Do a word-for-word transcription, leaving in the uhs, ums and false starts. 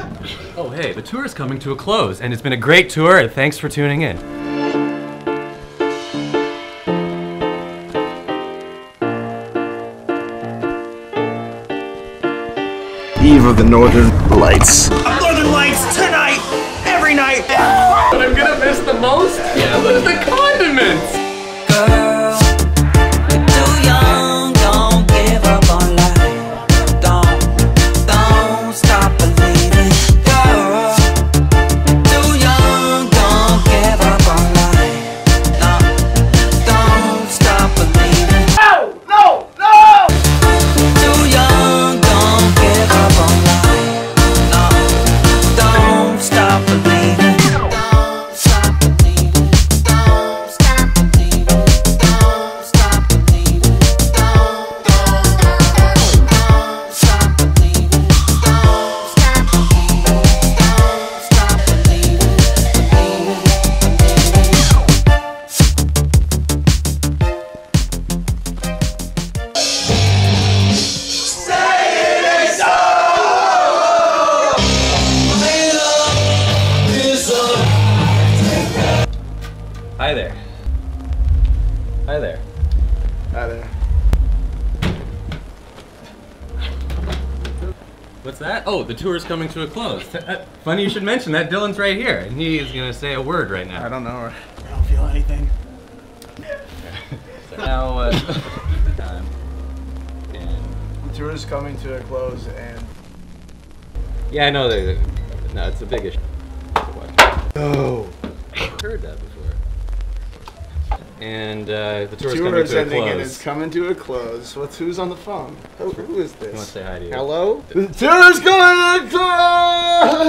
Oh hey, the tour is coming to a close, and it's been a great tour, and thanks for tuning in. Eve of the Northern Lights. Northern Lights tonight, every night. What I'm gonna miss the most? Yeah, there's the condiments. Girl, you're too young, don't give up on life. Don't, don't stop believing. Girl, too young, don't give up on life. No, don't stop believing. No, no, no! Too young, don't give up on life. No, don't stop believing. Don't stop believing. Don't stop believing. Don't stop believing. Don't, don't, don't stop believing. Don't stop believing. Don't stop believing. Hi there. Hi there. Hi there. What's that? Oh, the tour is coming to a close. Uh, Funny you should mention that. Dylan's right here, and he is gonna say a word right now. I don't know. I don't feel anything. So now, uh, time. And The tour is coming to a close, and yeah, I know that. No, it's a big issue. oh, I've heard that before. And uh, the tour is tour coming is to a ending, and it's close. coming to a close. What's who's on the phone? Who, who is this? I want to say hi to you. Hello. The tour is coming to a close.